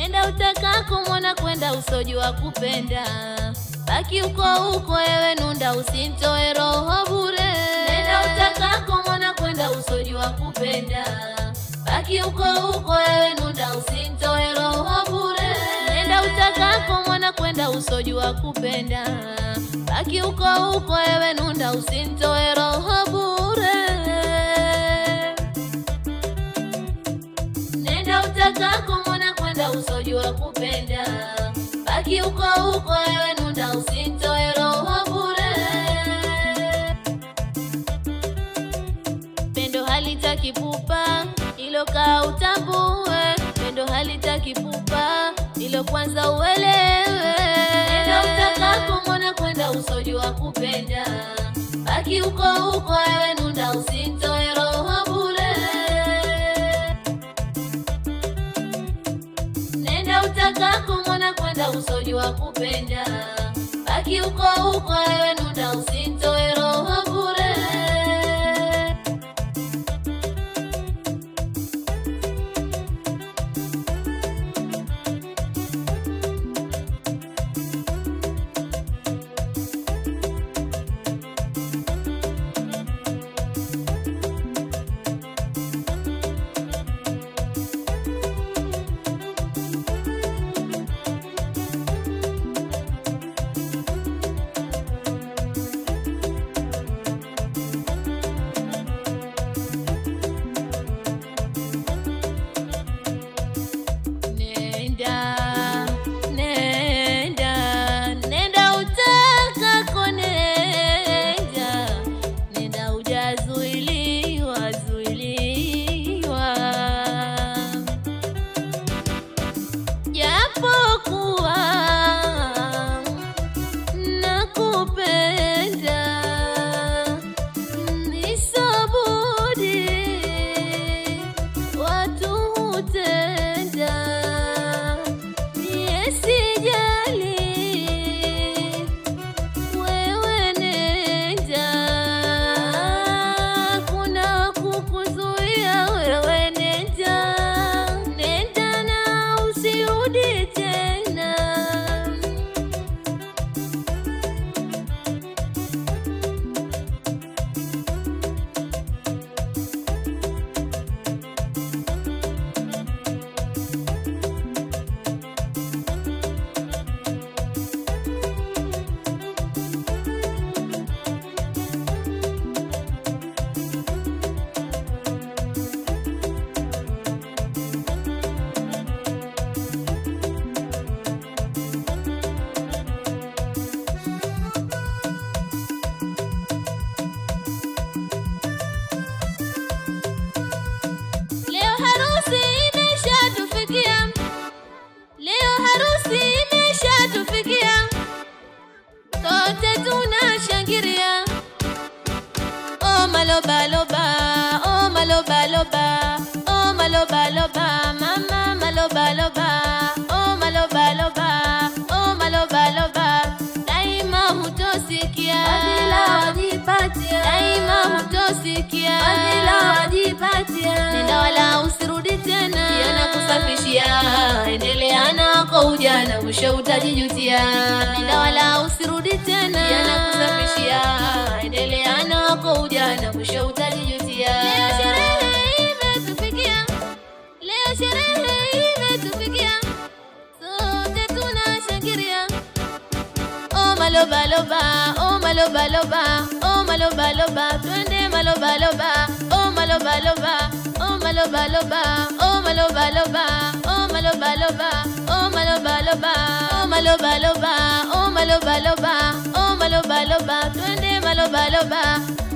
Nenda utakako mwana kwenda usojua kupenda. Baki uko huko ewe nunda usintoe roho bure. Nenda utakako mwana kwenda usojua kupenda. Baki uko huko ewe nunda usintoe roho bure. Nenda utakako mwana kwenda usojua kupenda. Baki huko huko ewe nunda usintoe roho bure. Nenda utakako mwana kwenda usojua kupenda. Baki huko huko ewe nunda usintoe roho bure. Pendo halitaki pupa, ilo kaa utambue. Pendo halitaki pupa, ilo kwanza uelewe. Nenda utakako mwana kwenda usojua kupenda. Baki huko huko ewe nunda usintoe roho bure. Nenda utakako mwana kwenda usojua kupenda. Baki huko huko ewe nunda usintoe roho bure. Maloba loba, oh maloba loba, oh maloba loba, mama maloba loba, oh maloba loba, oh maloba loba. Daima hutosikia, badila wajipatia. Daima hutosikia, badila wajipatia. Nenda wala usirudi tena, yana kusafishia. Endelea nako ujana, mwisho utajijutia. Nenda wala usirudi tena, yana kusafishia. Endelea nako ujana, mwisho utajijutia. Leo sherehe imetufikia, leo sherehe imetufikia, sote tunashangilia. Oh maloba loba, oh maloba loba, oh maloba loba, twende maloba loba. Oh maloba loba, oh maloba loba, oh maloba loba, oh maloba loba, oh maloba loba, oh maloba loba, oh maloba loba, oh maloba loba, twende maloba loba.